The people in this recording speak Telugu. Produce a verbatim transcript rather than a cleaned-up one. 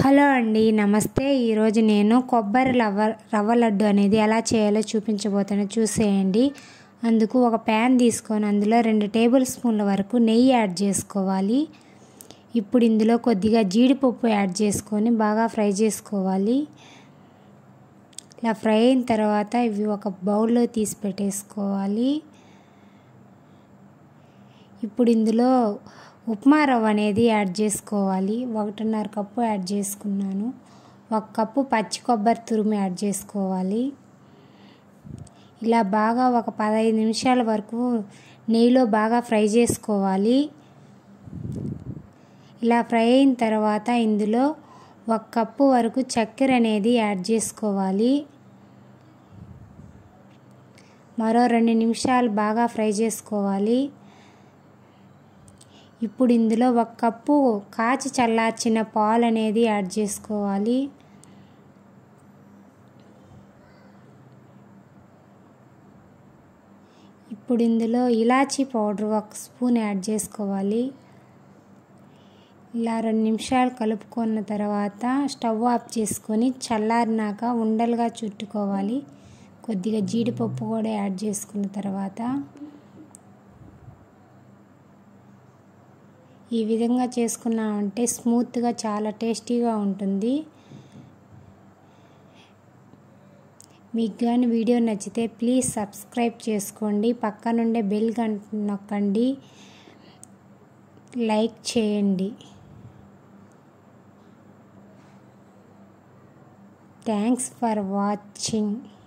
హలో అండి, నమస్తే. ఈరోజు నేను కొబ్బరి రవ్వ రవ్వ లడ్డు అనేది ఎలా చేయాలో చూపించబోతాను, చూసేయండి. అందుకు ఒక ప్యాన్ తీసుకొని అందులో రెండు టేబుల్ స్పూన్ల వరకు నెయ్యి యాడ్ చేసుకోవాలి. ఇప్పుడు ఇందులో కొద్దిగా జీడిపప్పు యాడ్ చేసుకొని బాగా ఫ్రై చేసుకోవాలి. ఇలా ఫ్రై అయిన తర్వాత ఇవి ఒక బౌల్లో తీసి పెట్టేసుకోవాలి. ఇప్పుడు ఇందులో ఉప్మా రవ్వ అనేది యాడ్ చేసుకోవాలి. ఒకటిన్నర కప్పు యాడ్ చేసుకున్నాను. ఒక కప్పు పచ్చి కొబ్బరి తురుము యాడ్ చేసుకోవాలి. ఇలా బాగా ఒక పదహైదు నిమిషాల వరకు నెయ్యిలో బాగా ఫ్రై చేసుకోవాలి. ఇలా ఫ్రై అయిన తర్వాత ఇందులో ఒక కప్పు వరకు చక్కెర అనేది యాడ్ చేసుకోవాలి. మరో రెండు నిమిషాలు బాగా ఫ్రై చేసుకోవాలి. ఇప్పుడు ఇందులో ఒక కప్పు కాచి చల్లార్చిన పాలు అనేది యాడ్ చేసుకోవాలి. ఇప్పుడు ఇందులో ఇలాచీ పౌడర్ ఒక స్పూన్ యాడ్ చేసుకోవాలి. ఇలా రెండు నిమిషాలు కలుపుకున్న తర్వాత స్టవ్ ఆఫ్ చేసుకొని చల్లారినాక ఉండలుగా చుట్టుకోవాలి. కొద్దిగా జీడిపప్పు కూడా యాడ్ చేసుకున్న తర్వాత ఈ విధంగా చేసుకున్నామంటే స్మూత్గా చాలా టేస్టీగా ఉంటుంది. మీకు కానీ వీడియో నచ్చితే ప్లీజ్ సబ్స్క్రైబ్ చేసుకోండి. పక్కనుండే బెల్ గంట నొక్కండి, లైక్ చేయండి. Thanks for watching.